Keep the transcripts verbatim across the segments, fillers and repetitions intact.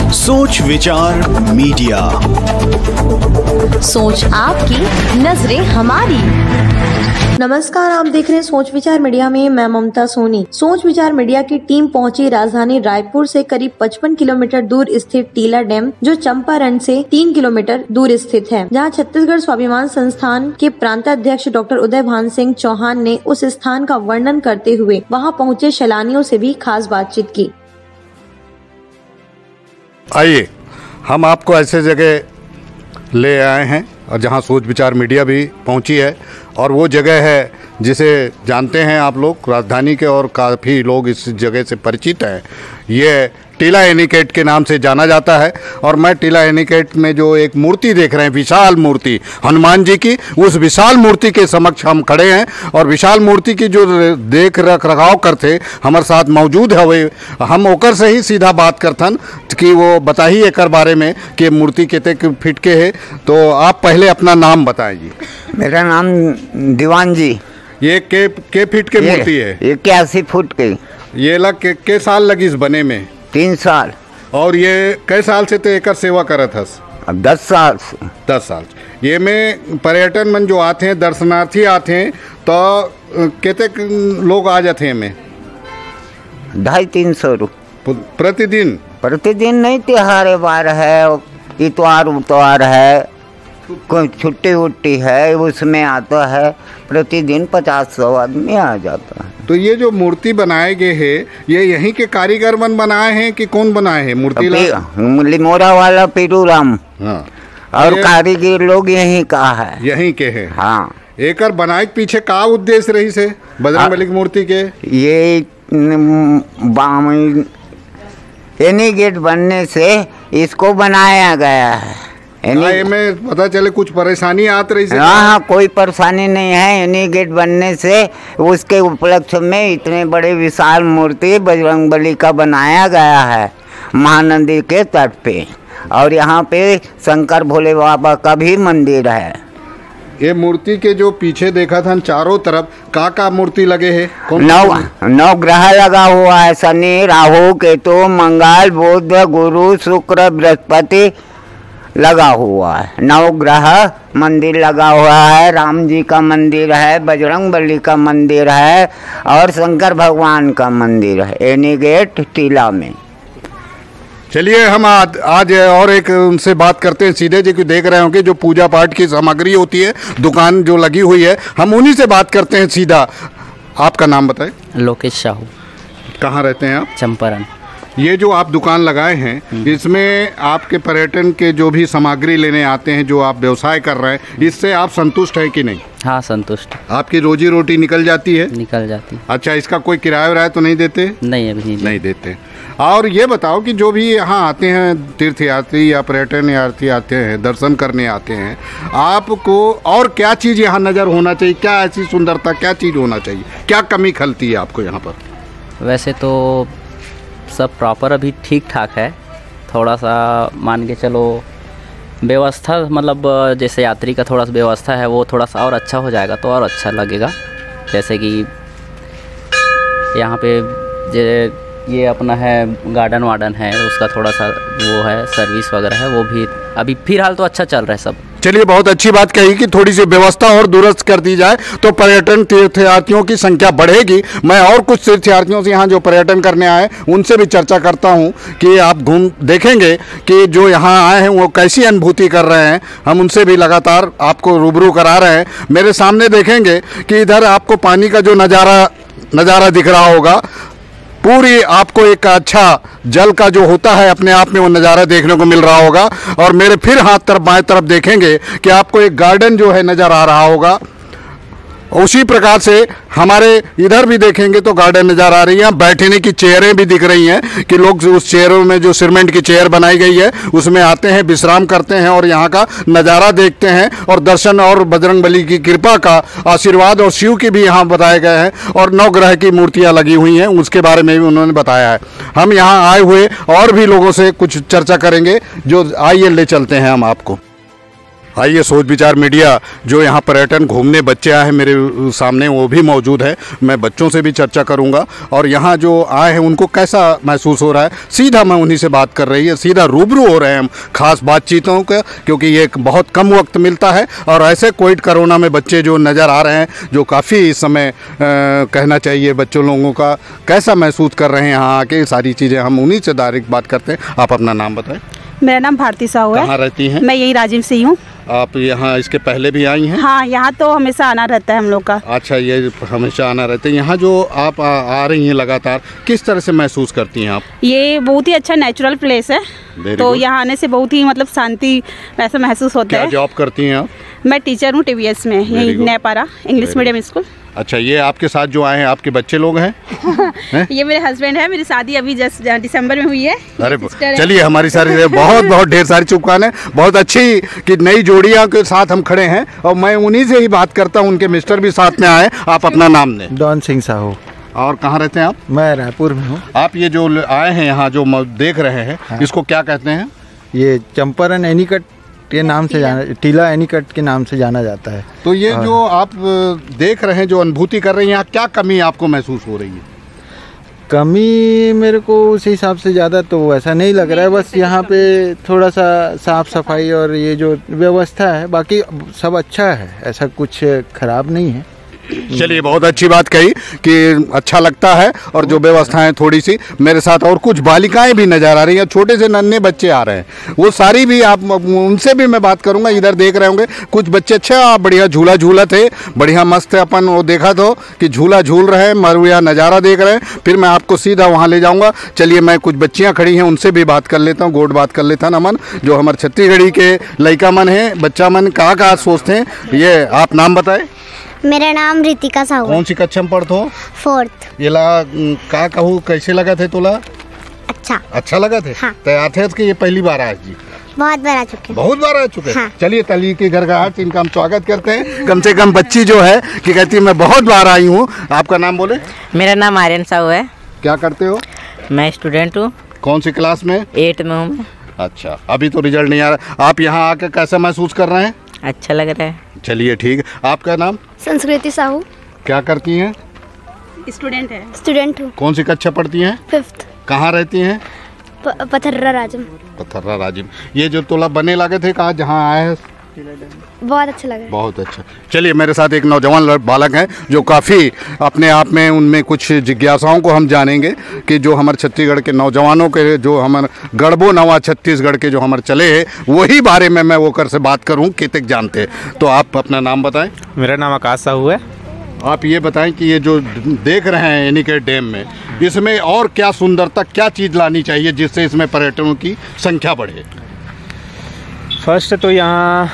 सोच विचार मीडिया, सोच आपकी, नजरें हमारी। नमस्कार, आप देख रहे हैं सोच विचार मीडिया में मैं ममता सोनी। सोच विचार मीडिया की टीम पहुंची राजधानी रायपुर से करीब पचपन किलोमीटर दूर स्थित टीला डैम, जो चंपारण से तीन किलोमीटर दूर स्थित है, जहां छत्तीसगढ़ स्वाभिमान संस्थान के प्रांताध्यक्ष डॉक्टर उदय भान सिंह चौहान ने उस स्थान का वर्णन करते हुए वहां पहुंचे सैलानियों से भी खास बातचीत की। आइए हम आपको ऐसे जगह ले आए हैं और जहां सोच विचार मीडिया भी पहुंची है, और वो जगह है जिसे जानते हैं आप लोग राजधानी के, और काफ़ी लोग इस जगह से परिचित हैं। ये टीला एनीकट के नाम से जाना जाता है। और मैं टीला एनीकट में जो एक मूर्ति देख रहे हैं, विशाल मूर्ति हनुमान जी की, उस विशाल मूर्ति के समक्ष हम खड़े हैं। और विशाल मूर्ति की जो देख रख रखाव करते हमारे साथ मौजूद है, वे हम ओकर से ही सीधा बात करथन कि वो बताइए एक बारे में कि मूर्ति कितने फीट के है। तो आप पहले अपना नाम बताएं जी। मेरा नाम दीवान जी। ये के के फीट के मूर्ति है? इक्यासी फुट की। ये लग के, के साल लगी इस बने में? तीन साल। और ये कई साल से तो एक सेवा करत हस? अब दस साल से। दस साल। ये में पर्यटन मन जो आते हैं, दर्शनार्थी आते हैं, तो कितने लोग आ जाते हैं में? ढाई तीन सौ रुपये प्रतिदिन? प्रतिदिन नहीं, त्योहार वार है, इतवार उतवार है, कोई छुट्टी उट्टी है, उसमें आता है। प्रतिदिन पचास सौ आदमी आ जाता है। तो ये जो मूर्ति बनाए गए हैं, ये यहीं के कारीगर मन बनाए हैं कि कौन बनाए हैं मूर्ति? लिमोरा वाला पीरू राम। हाँ। और कारीगर लोग यहीं का है, यहीं के हैं। हाँ। एक बनाए के पीछे का उद्देश्य रही से बजरंगबली की मूर्ति के? ये एनी गेट बनने से इसको बनाया गया है। में पता चले कुछ परेशानी आत रही से? हाँ हाँ, कोई परेशानी नहीं है। एनी गेट बनने से उसके उपलक्ष्य में इतने बड़े विशाल मूर्ति बजरंगबली का बनाया गया है महानदी के तट पे। और यहाँ पे शंकर भोले बाबा का भी मंदिर है। ये मूर्ति के जो पीछे देखा था चारों तरफ का का मूर्ति लगे है? नौ नौ ग्रह लगा हुआ है। शनि, राहु, केतु, मंगल, बुध, गुरु, शुक्र, बृहस्पति लगा हुआ है। नौ ग्रह मंदिर लगा हुआ है। राम जी का मंदिर है, बजरंगबली का मंदिर है, और शंकर भगवान का मंदिर है एनी गेट टीला में। चलिए हम आज आज और एक उनसे बात करते हैं सीधे, जी, कि देख रहे होंगे जो पूजा पाठ की सामग्री होती है, दुकान जो लगी हुई है, हम उन्हीं से बात करते हैं सीधा। आपका नाम बताएं। लोकेश साहू। कहाँ रहते हैं आप? चंपारण। ये जो आप दुकान लगाए हैं, इसमें आपके पर्यटन के जो भी सामग्री लेने आते हैं, जो आप व्यवसाय कर रहे हैं, इससे आप संतुष्ट हैं कि नहीं? हाँ, संतुष्ट। आपकी रोजी रोटी निकल जाती है? निकल जाती है। अच्छा, इसका कोई किराया विराया तो नहीं देते? नहीं, अभी नहीं, नहीं देते। और ये बताओ कि जो भी यहाँ आते हैं तीर्थयात्री या पर्यटन यात्री आते हैं, दर्शन करने आते हैं, आपको और क्या चीज़ यहाँ नज़र होना चाहिए? क्या ऐसी सुंदरता, क्या चीज़ होना चाहिए? क्या कमी खलती है आपको यहाँ पर? वैसे तो सब प्रॉपर अभी ठीक ठाक है। थोड़ा सा मान के चलो व्यवस्था, मतलब जैसे यात्री का थोड़ा सा व्यवस्था है, वो थोड़ा सा और अच्छा हो जाएगा तो और अच्छा लगेगा। जैसे कि यहाँ पे जे ये अपना है गार्डन वार्डन है, उसका थोड़ा सा वो है, सर्विस वगैरह है, वो भी अभी फिलहाल तो अच्छा चल रहा है सब। चलिए, बहुत अच्छी बात कही कि थोड़ी सी व्यवस्था और दुरुस्त कर दी जाए तो पर्यटन तीर्थयात्रियों की संख्या बढ़ेगी। मैं और कुछ तीर्थयात्रियों से यहाँ जो पर्यटन करने आए उनसे भी चर्चा करता हूँ कि आप घूम देखेंगे कि जो यहाँ आए हैं वो कैसी अनुभूति कर रहे हैं। हम उनसे भी लगातार आपको रूबरू करा रहे हैं। मेरे सामने देखेंगे कि इधर आपको पानी का जो नज़ारा नज़ारा दिख रहा होगा, पूरी आपको एक अच्छा जल का जो होता है अपने आप में वो नज़ारा देखने को मिल रहा होगा। और मेरे फिर हाथ तरफ बाएं तरफ देखेंगे कि आपको एक गार्डन जो है नज़र आ रहा होगा। उसी प्रकार से हमारे इधर भी देखेंगे तो गार्डन नज़र आ रही है। बैठने की चेयरें भी दिख रही हैं कि लोग उस चेयरों में जो सीमेंट की चेयर बनाई गई है उसमें आते हैं, विश्राम करते हैं और यहाँ का नज़ारा देखते हैं और दर्शन और बजरंगबली की कृपा का आशीर्वाद और शिव की भी यहाँ बताए गए हैं। और नौ ग्रह की मूर्तियाँ लगी हुई हैं, उसके बारे में भी उन्होंने बताया है। हम यहाँ आए हुए और भी लोगों से कुछ चर्चा करेंगे, जो आइए ले चलते हैं हम आपको। आइए सोच विचार मीडिया जो यहाँ पर्यटन घूमने बच्चे आए हैं मेरे सामने, वो भी मौजूद है। मैं बच्चों से भी चर्चा करूँगा और यहाँ जो आए हैं उनको कैसा महसूस हो रहा है, सीधा मैं उन्हीं से बात कर रही है, सीधा रूबरू हो रहे हैं हम खास बातचीतों का, क्योंकि ये एक बहुत कम वक्त मिलता है। और ऐसे कोविड कोरोना में बच्चे जो नज़र आ रहे हैं, जो काफ़ी इस समय आ, कहना चाहिए बच्चों लोगों का कैसा महसूस कर रहे हैं यहाँ आके, सारी चीज़ें हम उन्हीं से डायरेक्ट बात करते हैं। आप अपना नाम बताएं। मेरा नाम भारती साहू है। कहाँ रहती हैं? मैं यही राजिम से ही हूँ। आप यहाँ इसके पहले भी आई हैं? हाँ, यहाँ तो हमेशा आना रहता है हम लोग का। अच्छा, ये हमेशा आना रहता है। यहाँ जो आप आ, आ रही हैं लगातार, किस तरह से महसूस करती हैं आप? ये बहुत ही अच्छा नेचुरल प्लेस है, तो यहाँ आने से बहुत ही मतलब शांति ऐसा महसूस होता क्या है। जॉब करती हैं आप? मैं टीचर हूँ टीवीएस में, यही नेपारा इंग्लिश मीडियम स्कूल। अच्छा, ये आपके साथ जो आए हैं आपके बच्चे लोग हैं? ये मेरे हस्बैंड है। मेरी शादी अभी जस्ट दिसंबर में हुई है। अरे चलिए, हमारी सारी बहुत बहुत ढेर सारी शुभकामनाएं। बहुत अच्छी कि नई जोड़ियां के साथ हम खड़े हैं और मैं उन्हीं से ही बात करता हूं। उनके मिस्टर भी साथ में आए। आप अपना नाम दें। डॉन सिंह साहू। और कहाँ रहते हैं आप? मैं रायपुर में हूँ। आप ये जो आए हैं यहाँ जो देख रहे हैं, हाँ। इसको क्या कहते हैं? ये चंपारण एनीकट के नाम से जाना, टीला एनीकट के नाम से जाना जाता है। तो ये जो आप देख रहे हैं, जो अनुभूति कर रहे हैं, यहाँ क्या कमी आपको महसूस हो रही है? कमी मेरे को उस हिसाब से ज़्यादा तो ऐसा नहीं लग रहा है। बस यहाँ पे थोड़ा सा साफ सफाई और ये जो व्यवस्था है, बाकी सब अच्छा है, ऐसा कुछ खराब नहीं है। चलिए, बहुत अच्छी बात कही कि अच्छा लगता है। और जो व्यवस्थाएं थोड़ी सी, मेरे साथ और कुछ बालिकाएं भी नजर आ रही हैं, छोटे से नन्हे बच्चे आ रहे हैं, वो सारी भी आप उनसे भी मैं बात करूंगा। इधर देख रहे होंगे कुछ बच्चे, अच्छा बढ़िया झूला झूला थे, बढ़िया मस्त है। अपन वो देखा तो कि झूला झूल रहे हैं, मरुआ नज़ारा देख रहे हैं। फिर मैं आपको सीधा वहाँ ले जाऊँगा। चलिए, मैं कुछ बच्चियाँ खड़ी हैं उनसे भी बात कर लेता हूँ, गोड बात कर लेता ना मन, जो हमारे छत्तीसगढ़ी के लड़का मन है, बच्चा मन, कहाँ कहाँ सोचते हैं। ये आप नाम बताए। मेरा नाम रितिका साहू। कौन सी कक्षा में पढ़ते हो? फोर्थ। ये ला का कहूँ, कैसे लगा थे तोला? अच्छा अच्छा लगा थे। हाँ। तैयार थे कि ये पहली बार आए जी? बहुत बार आ चुके हैं। बहुत बार आ चुके हैं। हाँ। चलिए, तली के घर का हाथ, इनका हम स्वागत करते हैं। कम से कम बच्ची जो है कि कहती है मैं बहुत बार आई हूँ। आपका नाम बोले? मेरा नाम आर्यन साहू है। क्या करते हो? मैं स्टूडेंट हूँ। कौन सी क्लास में? एट में हूँ मैं। अच्छा, अभी तो रिजल्ट नहीं आ रहा। आप यहाँ आकर कैसा महसूस कर रहे हैं? अच्छा लग रहा है। चलिए ठीक। आपका नाम? संस्कृति साहू। क्या करती हैं? स्टूडेंट है। स्टूडेंट हूँ। कौन सी कक्षा पढ़ती हैं? फिफ्थ। कहाँ रहती हैं? पथर्रा राजिम। पथर्रा राजिम। ये जो तोला बने लगे थे, कहाँ जहाँ आए हैं? बहुत अच्छा लगा। बहुत अच्छा। चलिए, मेरे साथ एक नौजवान बालक हैं जो काफ़ी अपने आप में, उनमें कुछ जिज्ञासाओं को हम जानेंगे कि जो हमारे छत्तीसगढ़ के नौजवानों के, जो हमारे गढ़बो नवा छत्तीसगढ़ के जो हमारे चले हैं, वही बारे में मैं वो कर से बात करूं कितक जानते हैं। तो आप अपना नाम बताएं। मेरा नाम आकाश साहू है। आप ये बताएं कि ये जो देख रहे हैं एनीकट डैम में, इसमें और क्या सुंदरता, क्या चीज़ लानी चाहिए जिससे इसमें पर्यटकों की संख्या बढ़े? फर्स्ट तो यहाँ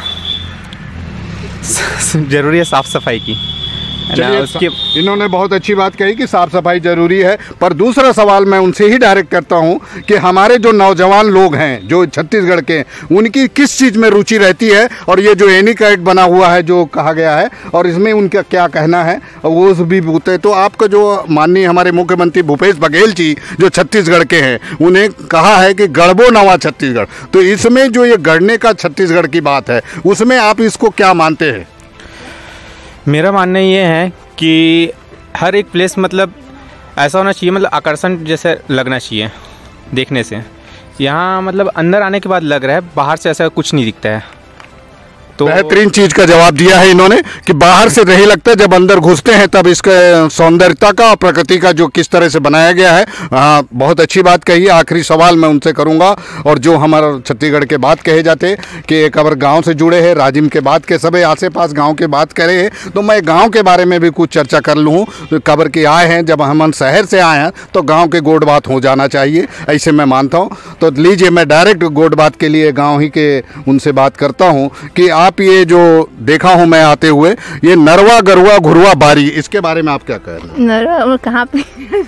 जरूरी है साफ़ सफाई की। उसकी इन्होंने बहुत अच्छी बात कही कि साफ़ सफाई ज़रूरी है। पर दूसरा सवाल मैं उनसे ही डायरेक्ट करता हूं कि हमारे जो नौजवान लोग हैं जो छत्तीसगढ़ के, उनकी किस चीज़ में रुचि रहती है, और ये जो एनीकट बना हुआ है जो कहा गया है, और इसमें उनका क्या कहना है वो भी पूछते। तो आपका जो माननीय हमारे मुख्यमंत्री भूपेश बघेल जी जो छत्तीसगढ़ के हैं, उन्हें कहा है कि गढ़बो नवा छत्तीसगढ़, तो इसमें जो ये गढ़ने का छत्तीसगढ़ की बात है, उसमें आप इसको क्या मानते हैं? मेरा मानना ये है कि हर एक प्लेस मतलब ऐसा होना चाहिए, मतलब आकर्षण जैसे लगना चाहिए देखने से। यहाँ मतलब अंदर आने के बाद लग रहा है, बाहर से ऐसा कुछ नहीं दिखता है। तो बेहतरीन चीज़ का जवाब दिया है इन्होंने कि बाहर से नहीं लगता, जब अंदर घुसते हैं तब इसका सौंदर्यता का और प्रकृति का जो किस तरह से बनाया गया है। हाँ, बहुत अच्छी बात कही। आखिरी सवाल मैं उनसे करूंगा, और जो हमारा छत्तीसगढ़ के बात कहे जाते कि एक अगर गांव से जुड़े हैं, राजिम के बात के सब आसे पास गांव के बात करे हैं, तो मैं गाँव के बारे में भी कुछ चर्चा कर लूँ। खबर के आए हैं, जब हम शहर से आए हैं तो गाँव के गोड बात हो जाना चाहिए, ऐसे मैं मानता हूँ। तो लीजिए, मैं डायरेक्ट गोड बात के लिए गाँव ही के उनसे बात करता हूँ कि आप ये जो देखा हूं मैं आते हुए, ये नरवा गरुआ घुरुआ बारी, इसके बारे में आप क्या कह रहे हैं? नरवा कहाँ पे?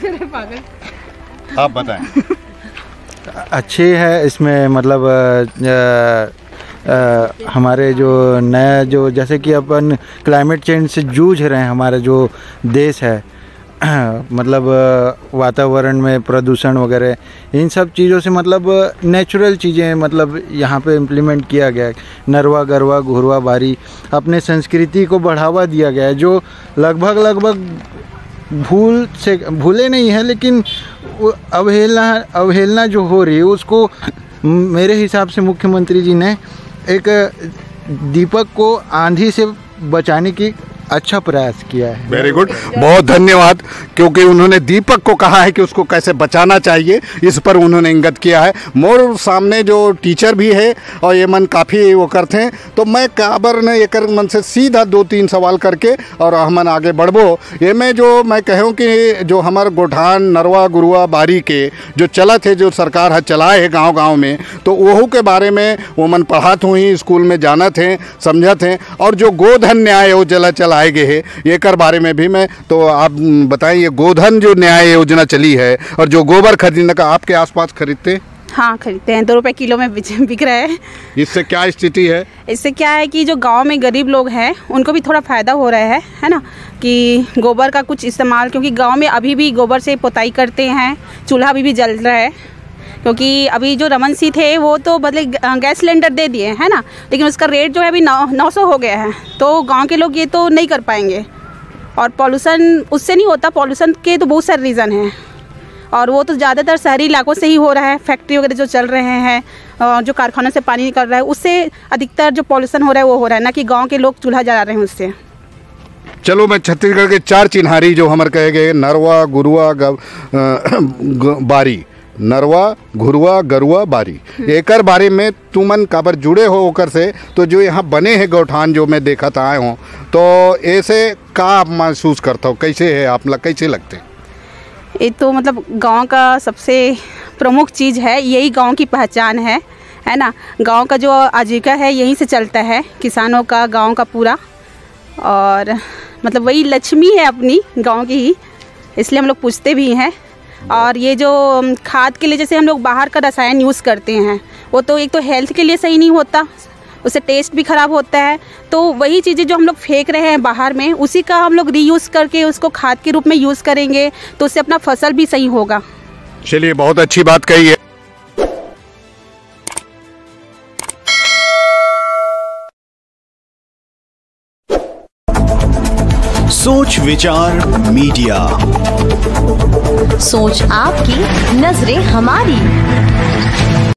आप बताएं। अच्छी है इसमें, मतलब आ, आ, हमारे जो नया जो जैसे कि अपन क्लाइमेट चेंज से जूझ रहे हैं, हमारा जो देश है, मतलब वातावरण में प्रदूषण वगैरह इन सब चीज़ों से मतलब नेचुरल चीज़ें मतलब यहाँ पे इम्प्लीमेंट किया गया है। नरवा गरवा घुरवा बारी अपने संस्कृति को बढ़ावा दिया गया है, जो लगभग लगभग भूल से भूले नहीं है, लेकिन अवहेलना अवहेलना जो हो रही है उसको मेरे हिसाब से मुख्यमंत्री जी ने एक दीपक को आंधी से बचाने की अच्छा प्रयास किया है। वेरी गुड, बहुत धन्यवाद, क्योंकि उन्होंने दीपक को कहा है कि उसको कैसे बचाना चाहिए, इस पर उन्होंने इंगित किया है। मोर सामने जो टीचर भी है और ये मन काफ़ी वो करते हैं, तो मैं काबर ने एक मन से सीधा दो तीन सवाल करके और हमन आगे बढ़बो। ये मैं जो मैं कहूँ कि जो हमारे गोठान नरवा गुरुआ बारी के जो चलत है, जो सरकार है चलाए है गाँव गाँव में, तो वहू के बारे में वो मन पढ़ात हुई, स्कूल में जानत हैं समझत हैं। और जो गोधन न्याय वो जला चला आए गए है, ये कर बारे में भी मैं तो आप बताएं, ये गोधन जो न्याय योजना चली है और जो गोबर खरीदने का आपके आसपास खरीदते? हाँ खरीदते हैं, दो रुपए किलो में बिक रहा है। इससे क्या स्थिति है? इससे क्या है कि जो गांव में गरीब लोग हैं उनको भी थोड़ा फ़ायदा हो रहा है है ना, कि गोबर का कुछ इस्तेमाल, क्योंकि गांव में अभी भी गोबर से पोताई करते हैं, चूल्हा अभी भी जल रहा है। क्योंकि अभी जो रमन सिंह थे वो तो बदले गैस सिलेंडर दे दिए है ना, लेकिन उसका रेट जो है अभी नौ नौ सौ हो गया है, तो गांव के लोग ये तो नहीं कर पाएंगे। और पॉल्यूशन उससे नहीं होता, पॉल्यूशन के तो बहुत सारे रीज़न हैं, और वो तो ज़्यादातर शहरी इलाकों से ही हो रहा है। फैक्ट्री वगैरह जो चल रहे हैं, जो कारखानों से पानी निकल रहा है, उससे अधिकतर जो पॉल्यूशन हो रहा है वो हो रहा है, ना कि गाँव के लोग चूल्हा जला रहे हैं उससे। चलो, मैं छत्तीसगढ़ के चार चिन्हारी जो हमारे कहे गए नरवा गुरुआ बारी, नरवा घुरवा गरुआ बारी, एकर बारे में तुमन काबर जुड़े हो ओकर से, तो जो यहाँ बने हैं गौठान जो मैं देखा था आए हूँ, तो ऐसे का आप महसूस करता हो, कैसे है आप लग, कैसे लगते? ये तो मतलब गांव का सबसे प्रमुख चीज़ है, यही गांव की पहचान है है ना। गांव का जो आजीविका है यहीं से चलता है, किसानों का, गांव का पूरा, और मतलब वही लक्ष्मी है अपनी गांव की ही, इसलिए हम लोग पूछते भी हैं। और ये जो खाद के लिए जैसे हम लोग बाहर का रसायन यूज़ करते हैं, वो तो एक तो हेल्थ के लिए सही नहीं होता, उससे टेस्ट भी ख़राब होता है। तो वही चीज़ें जो हम लोग फेंक रहे हैं बाहर में, उसी का हम लोग रीयूज़ करके उसको खाद के रूप में यूज़ करेंगे तो उससे अपना फसल भी सही होगा। चलिए, बहुत अच्छी बात कही है। सोच विचार मीडिया, सोच आपकी, नजरें हमारी।